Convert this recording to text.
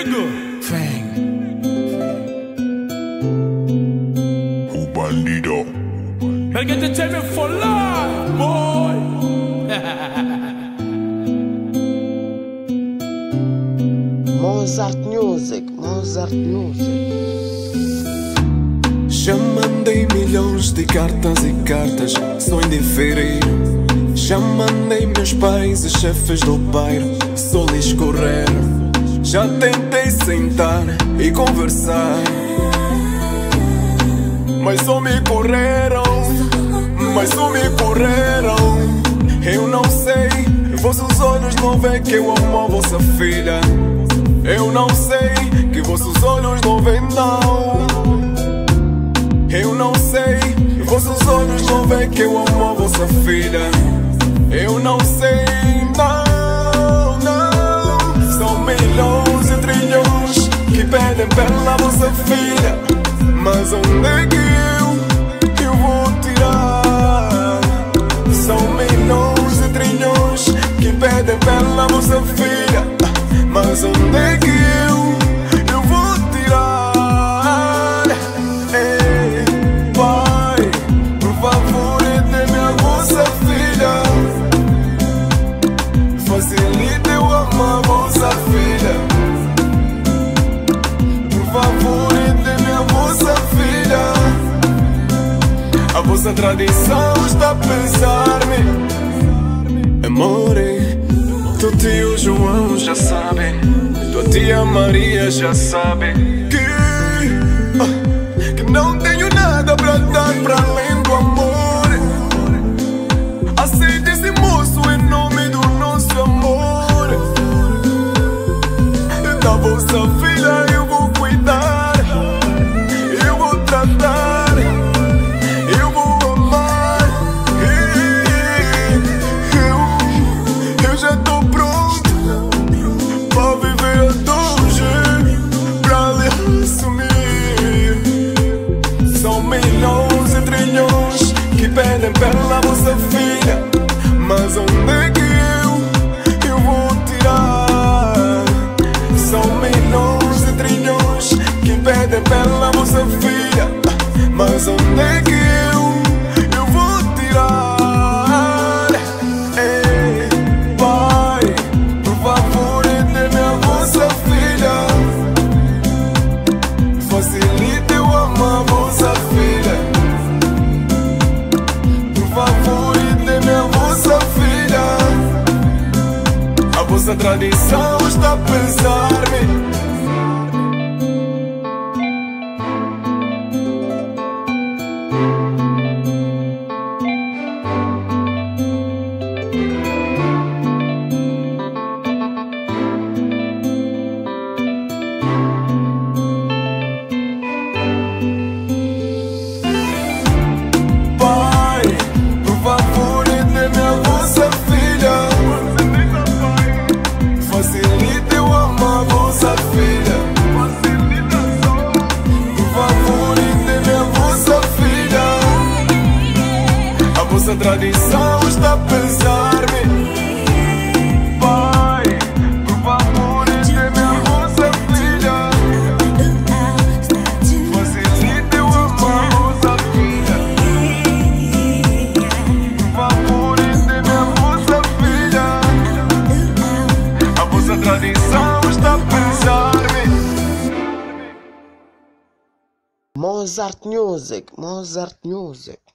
Perigo! Vem. O bandido. Better get entertainment for life, boy! Mozart Music, Mozart Music. Já mandei milhões de cartas e cartas, sou indiferente. Já mandei meus pais e chefes do bairro, só lhes correr. Já tentei sentar e conversar, mas só me correram, mas só me correram. Eu não sei, vossos olhos não veem que eu amo a vossa filha. Eu não sei, que vossos olhos não veem não. Eu não sei, vossos olhos não veem que eu amo a vossa filha. Eu não sei, não, não. São milhões e trilhões que pedem pela vossa filha, mas onde é que eu vou tirar? São milhões e trilhões que pedem pela vossa filha, mas onde é que eu vou tirar? Ei, pai, por favor, dê-me a vossa filha. Facilite eu amo a vossa filha. Por favor, dê-me a vossa filha. A vossa tradição está a pensar-me. Amore, teu tio João já sabe, tua tia Maria já sabe que não tenho nada pra dar pra além do amor. Aceite esse moço em nome do nosso amor. Da vossa filha eu vou cuidar, eu vou tratar, eu vou amar. Eu já tô pronto pra viver até hoje, pra lhe assumir. São milhões e trilhões que pedem pela vossa filha, mas onde é que eu vou tirar? São milhões e trilhões que pedem pela vossa filha, mas onde é que eu vou tirar? Ei, pai, por favor, dê-me a vossa filha. Facilite eu amo a vossa filha. Por favor, dê-me a vossa filha. A vossa tradição está a pensar-me. Pai, por favor, dê-me a vossa filha. Facilite eu amo a vossa filha. Por favor, dê-me a vossa filha. A vossa tradição está a pensar-me. Pai, por favor, dê-me a vossa filha. Facilite eu amo a vossa filha. Por favor, dê-me a vossa filha. A vossa tradição está a pensar-me. Mozart Music, Mozart Music.